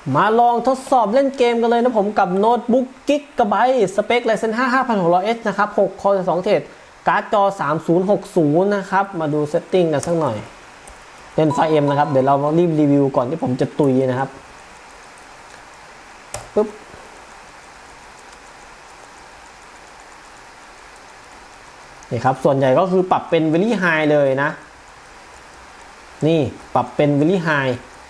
มาลองทดสอบเล่นเกมกันเลยนะผมกับโน้ตบุ๊กGigabyteสเปค Ryzen 5 5600H นะครับ6 Core 2 Thread การ์ดจอ3060นะครับมาดูเซตติ้งกันสักหน่อยเล่นไฟเอ็มนะครับเดี๋ยวเรารีบรีวิวก่อนที่ผมจะตุยนะครับปึ๊บนี่ครับส่วนใหญ่ก็คือปรับเป็น Very High เลยนะนี่ปรับเป็น Very High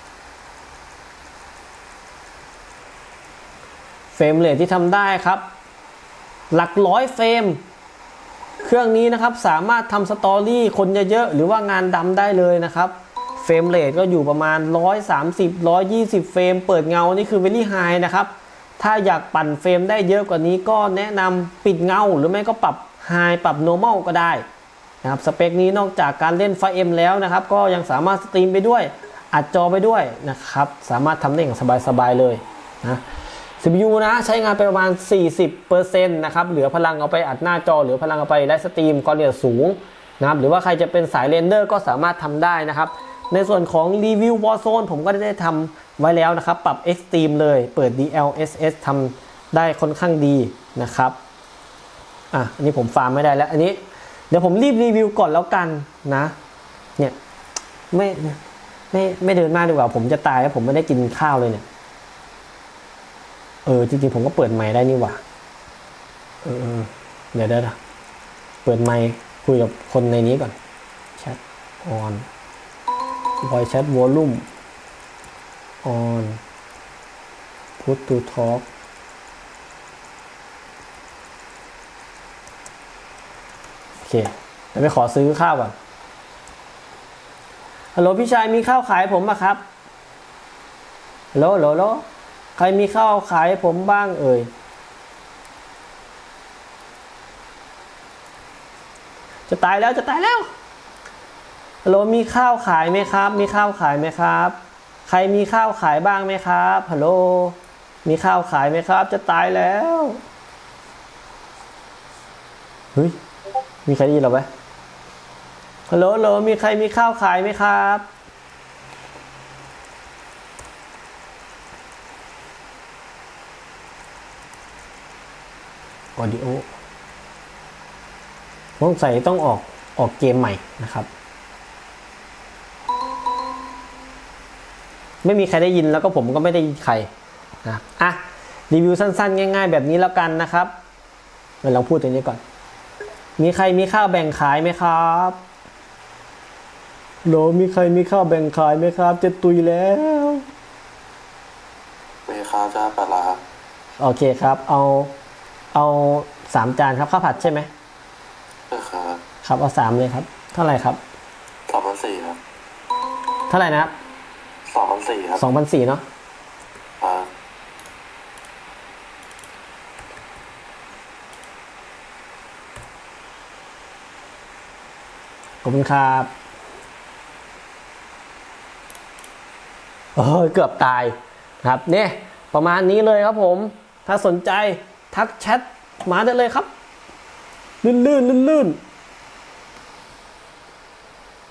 เฟรมเรทที่ทำได้ครับหลักร้อยเฟรมเครื่องนี้นะครับสามารถทำสตอรี่คนเยอะๆหรือว่างานดำได้เลยนะครับเฟรมเรทก็อยู่ประมาณ130-120เฟรมเปิดเงานี่คือ Very High นะครับถ้าอยากปั่นเฟรมได้เยอะกว่านี้ก็แนะนำปิดเงาหรือไม่ก็ปรับ High ปรับ Normal ก็ได้นะครับสเปคนี้นอกจากการเล่นไฟเอ็มแล้วนะครับก็ยังสามารถสตรีมไปด้วยอัดจอไปด้วยนะครับสามารถทำได้อย่างสบายๆเลยนะCPU นะใช้งานไปประมาณ 40% นะครับเหลือพลังเอาไปอัดหน้าจอเหลือพลังเอาไปไลฟ์สตรีมความละเอียดสูงนะครับหรือว่าใครจะเป็นสายเรนเดอร์ก็สามารถทำได้นะครับในส่วนของรีวิว Warzone ผมก็ได้ทำไว้แล้วนะครับปรับ Extreme เลยเปิด DLSS ทำได้ค่อนข้างดีนะครับอันนี้ผมฟาร์มไม่ได้แล้วอันนี้เดี๋ยวผมรีบรีวิวก่อนแล้วกันนะเนี่ยไม่เดินมากดีกว่าผมจะตายแล้วผมไม่ได้กินข้าวเลยเนี่ยจริงๆผมก็เปิดไมค์ได้นี่หว่าเดี๋ยวเปิดไมค์คุยกับคนในนี้ก่อนแชทออนvoice chat volume on put to talk โอเคเดี๋ยวไปขอซื้อข้าวก่อนฮัลโหลพี่ชายมีข้าวขายผมป่ะครับฮัลโหลใครมีข้าวขายผมบ้างจะตายแล้วฮัลโหลมีข้าวขายไหมครับมีข้าวขายไหมครับใครมีข้าวขายบ้างไหมครับฮัลโหลมีข้าวขายไหมครับจะตายแล้วเฮ้ยมีใครได้ยินเราไหมฮัลโหลมีใครมีข้าวขายไหมครับออดิโอต้องใส่ต้องออกเกมใหม่นะครับไม่มีใครได้ยินแล้วก็ผมก็ไม่ได้ยินใครนะรีวิวสั้นๆง่ายๆแบบนี้แล้วกันนะครับเราลองพูดตรงนี้ก่อนมีใครมีข้าวแบ่งขายไหมครับโหลมีใครมีข้าวแบ่งขายไหมครับจะตุยแล้วมีข้าวจ้าปลาร้าโอเคครับเอา3 จานครับข้าวผัดใช่ไหมครับเอา3เลยครับเท่าไหร่ครับ 2,400ครับเท่าไหร่นะครับ 2,400ครับ 2,400เนาะขอบคุณครับเกือบตายครับเนี่ยประมาณนี้เลยครับผมถ้าสนใจทักแชทมาได้เลยครับลื่น